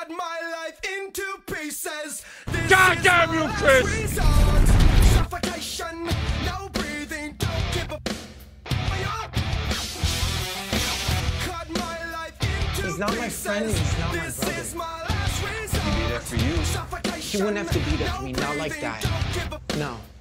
cut my life into pieces. God damn you, Chris! Suffocation, no breathing, don't give a cut my life into He's not my friend, he's not my brother. My last resort. He'd be there for you. He wouldn't have to be there for me, not like that. No.